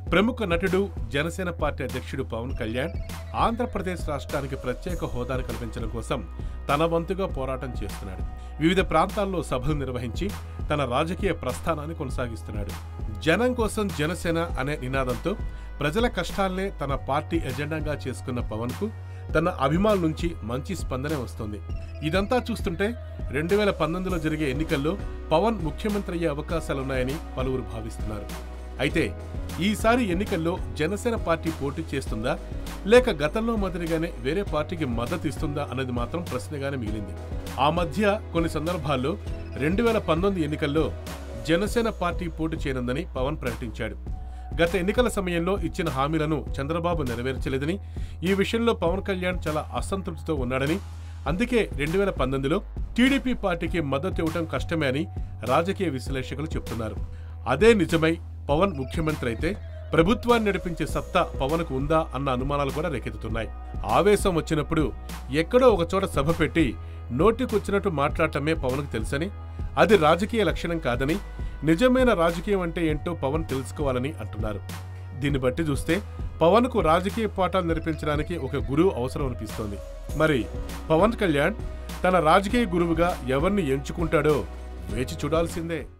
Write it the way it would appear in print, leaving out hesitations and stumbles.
ప్రముఖ నటుడు జనసేన పార్టీ అధ్యక్షుడు పవన్ కళ్యాణ్ ఆంధ్రప్రదేశ్ రాష్ట్రానికి ప్రత్యేక హోదాను కల్పించడం కోసం తన వంతుగా పోరాటం చేస్తున్నాడు. వివిధ ప్రాంతాల్లో సభలు నిర్వహించి తన రాజకీయ ప్రస్థానాన్ని కొనసాగిస్తున్నాడు. జనం కోసం జనసేన అనే నినాదంతో ప్రజల కష్టాలనే తన పార్టీ ఎజెండాగా చేసుకున్న పవన్ కు తన అభిమానుల నుంచి మంచి స్పందనే వస్తోంది. ఇదంతా చూస్తుంటే 2019లో జరిగే ఎన్నికల్లో పవన్ ముఖ్యమంత్రి అయ్యే అవకాశాలున్నాయని పలువురు భావిస్తున్నారు. అయితే ఈసారి ఎన్నికల్లో జనసేన పార్టీ పోటీ చేస్తుందా లేక గతంలో మాదిరిగానే వేరే పార్టీకి మద్దతు ఇస్తుందా అన్నది మాత్రం ప్రశ్నగానే మిగిలింది. ఆ మధ్య కొన్ని సందర్భాల్లో 2019 ఎన్నికల్లో జనసేన పార్టీ పోటీ చేయనుందని పవన్ ప్రకటించాడు. గత ఎన్నికల సమయంలో ఇచ్చిన హామీలను చంద్రబాబు నెరవేర్చలేదని, ఈ విషయంలో పవన్ కళ్యాణ్ చాలా అసంతృప్తితో ఉన్నాడని, అందుకే 2019లో టీడీపీ పార్టీకి మద్దతు ఇవ్వడం కష్టమే అని రాజకీయ విశ్లేషకులు చెబుతున్నారు. అదే నిజమై పవన్ ముఖ్యమంత్రి అయితే ప్రభుత్వాన్ని నడిపించే సత్తా పవన్కు ఉందా అన్న అనుమానాలు కూడా రేకెత్తుతున్నాయి. ఆవేశం వచ్చినప్పుడు ఎక్కడో ఒక చోట సభ పెట్టి నోటికొచ్చినట్టు మాట్లాడటమే పవన్కు తెలుసని, అది రాజకీయ లక్షణం కాదని, నిజమైన రాజకీయం అంటే ఏంటో పవన్ తెలుసుకోవాలని అంటున్నారు. దీన్ని బట్టి చూస్తే పవన్కు రాజకీయ పాఠాలు నేర్పించడానికి ఒక గురువు అవసరం అనిపిస్తోంది. మరి పవన్ కళ్యాణ్ తన రాజకీయ గురువుగా ఎవరిని ఎంచుకుంటాడో వేచి చూడాల్సిందే.